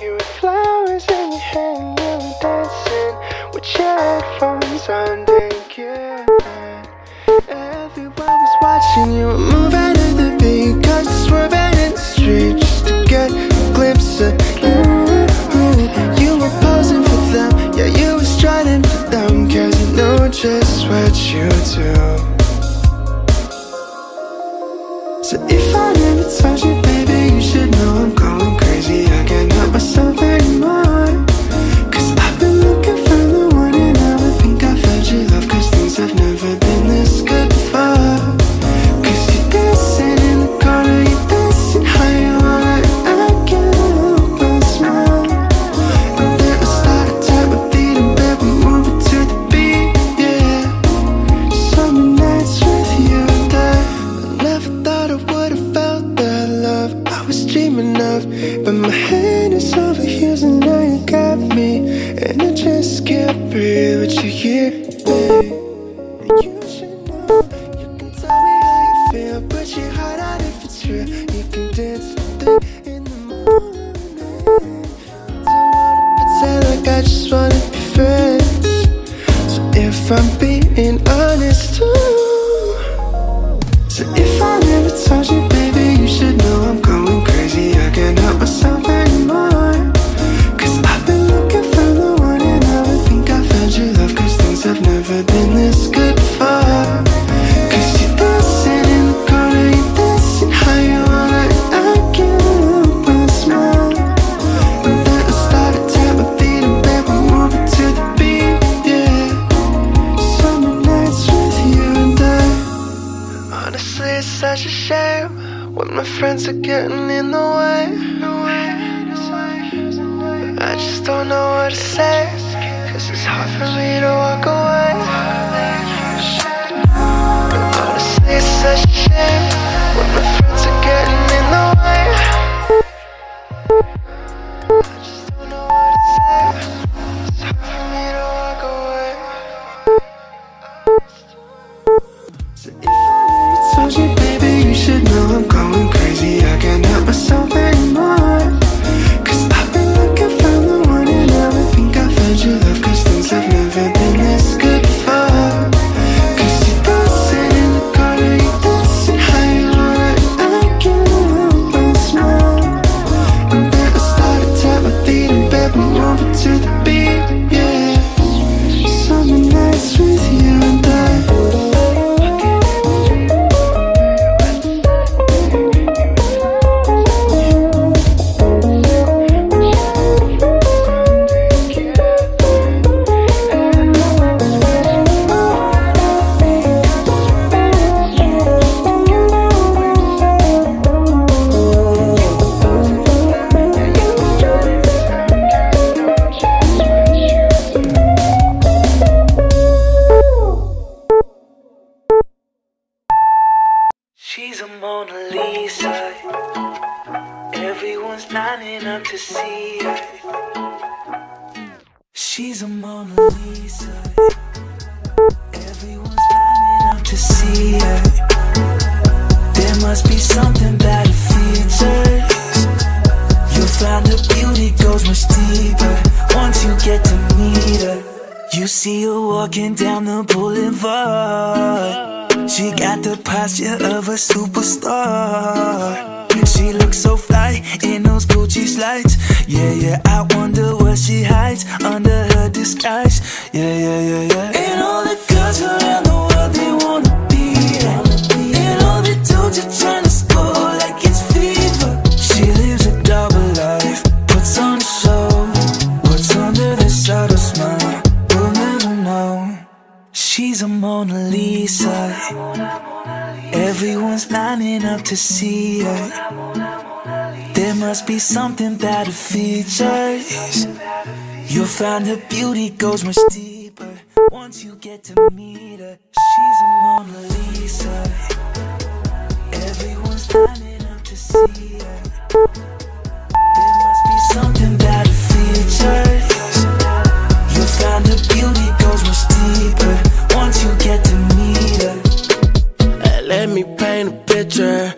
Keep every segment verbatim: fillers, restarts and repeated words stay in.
You with flowers in your hair and you were dancing with your headphones on, didn't get it. Everyone was watching you moving to the beat, cause you're swerving in the street just to get a glimpse of you. You were posing for them, yeah, you were striding for them, cause you know just what you do. So if I never told you, baby, you should know I'm going crazy. I can't help myself anymore, cause I've been looking for the one, and now I think I found your love, cause things have never been this good before. Cause you're dancing in the corner, you're dancing how you want it, I can't help but smile. And then I started tap my feet in bed, we move it to the beat, yeah. Summer nights with you and I, I never thought I would've felt that love I was dreaming of. But my hand is over heels and now you got me, and I just can't breathe with you here, babe. And you should know, you can tell me how you feel, put your heart out if it's real. You can dance the thing in the morning. I don't wanna pretend like I just wanna be friends. So if I'm being honest too, so if I never told you, baby, you should know I'm going crazy. I can't help myself anymore, cause I've been looking for the one, and now I think I found your love, cause things have never been this good before. Cause you're dancing in the corner, you're dancing how you want it, I can't help but smile. And then I started tap my feet in bed, we move it to the beat, yeah. Summer nights with you and I. Honestly, it's such a shame when my friends are getting in the way. I just don't know what to say, cause it's hard for me to walk away. Honestly, it's such a shame when my friends are getting in the way. I just don't know what to say, it's hard for me to walk away. So if I told you, baby, you should know I'm going crazy. I can't help myself anymore, cause I've been looking for the one, and now I think I found your love, cause things have never been this good before. Cause you're dancing in the corner, you're dancing how you want it, I can't help but smile. And then I started tap my feet in bed, we move it to the beat, yeah. Summer nights with you and I. She's a Mona Lisa, everyone's lining up to see her. She's a Mona Lisa, everyone's lining up to see her. There must be something about her features, you'll find her beauty goes much deeper once you get to meet her. You see her walking down the boulevard, she got the posture of a superstar. She looks so fly in those Gucci slides. Yeah, yeah, I wonder what she hides under her disguise. Yeah, yeah, yeah, yeah. And all the girls around the world, they wanna be her. And all the dudes are trying to score like it's fever. She lives a double life, puts on a show. What's under the subtle smile, we'll never know. She's a Mona Lisa, everyone's lining up to see her. There must be something about her features, you'll find her beauty goes much deeper once you get to meet her. She's a Mona Lisa, everyone's lining up to see her. There must be something about her features, you'll find her beauty goes much deeper once you get to meet her. Let me paint a picture. I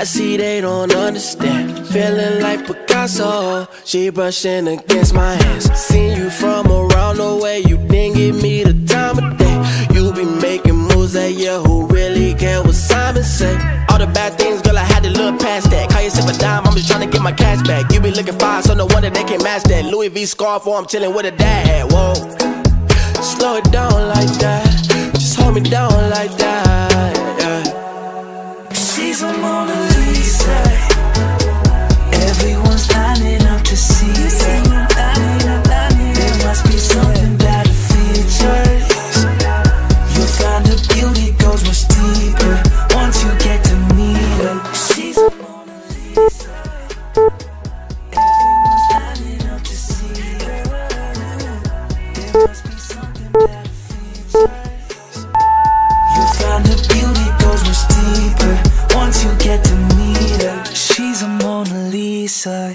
I see they don't understand. Feeling like Picasso, she brushing against my hands. Seen you from around the way, you didn't give me the time of day. You be making moves that yeah, who really care what Simon say? All the bad things, girl, I had to look past that. Call yourself a dime, I'm just trying to get my cash back. You be looking fine, so no wonder they can't match that. Louis V scarf, or I'm chilling with a dad. Whoa, slow it down like that. Just hold me down like that, yeah. She's a Mona Lisa. Everyone's lining up to see her. There must be something about her features. You'll find her beauty goes much deeper once you get to meet her. She's a Mona Lisa. Everyone's lining up to see her. There must be something about her features. You'll find her beauty goes much deeper once you get to meet her. She's a Mona Lisa.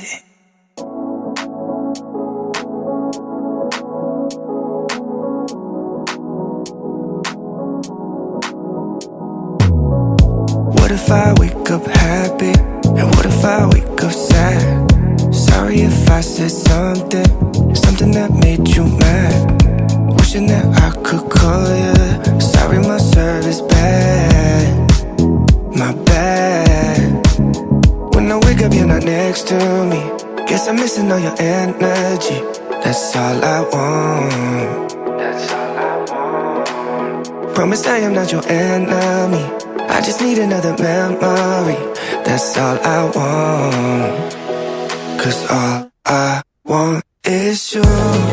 What if I wake up happy? And what if I wake up sad? Sorry if I said something, something that made you mad. Wishing that I could call you. Sorry my service bad, my bad. When I wake up you're not next to me. Guess I'm missing all your energy. That's all I want. That's all I want. Promise I am not your enemy. I just need another memory. That's all I want. Cause all I want is you.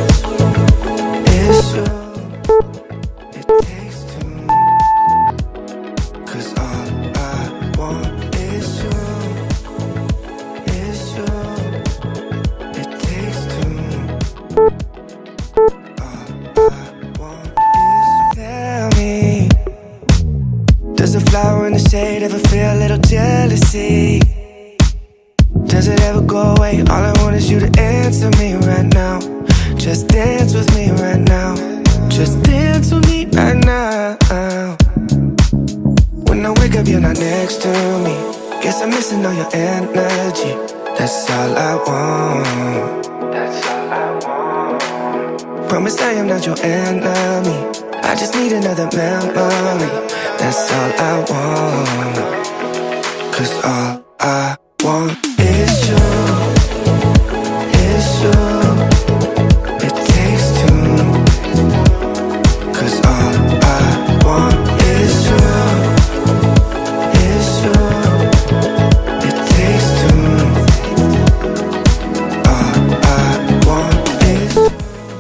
Is you. It takes two. Cause all I want is you. Is you. It takes two. All I want is you. Tell me, does a flower in the shade ever feel a little jealousy? Does it ever go away? All I want is you to answer me right now. Just dance with me right now. Just dance with me right now. When I wake up you're not next to me. Guess I'm missing all your energy. That's all I want. That's all I want. Promise I am not your enemy. I just need another memory. That's all I want. Cause all I want is you. Is you. It takes two. Cause all I want is you. Is you. It takes two. All I want is you.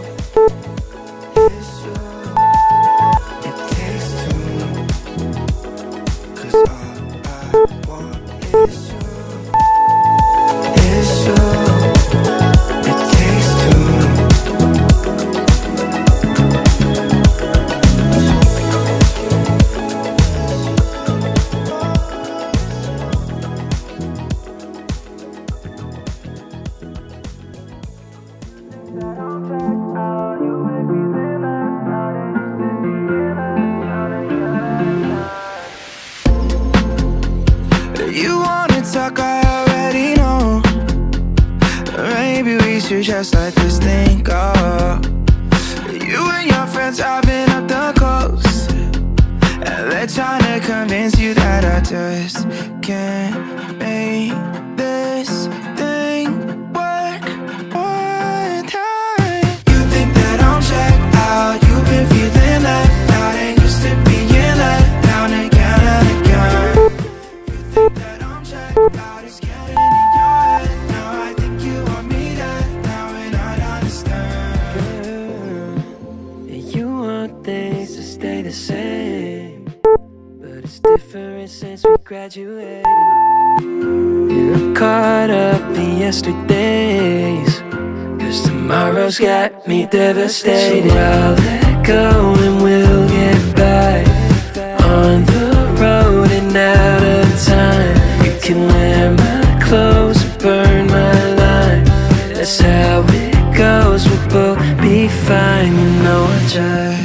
Is you. It takes two. Cause all I want is you. Is you. It takes two. You wanna talk, I already know. Maybe we should just let this thing go. You and your friends driving up the coast, and they're trying to convince you that I just can't make this thing work one time. You think that I'm checked out. You've been feeling left out and used to being let down again and again. You think that I'm checked out, it's getting in your head. Now I think you want me dead now and I understand. You want things to stay the same, but it's different since we graduated. You're caught up in yesterday's, cause tomorrow's got me devastated. So I'll let go and we'll get back on the road and out of time. You can wear my clothes or burn my line. That's how it goes, we'll both be fine. You know I just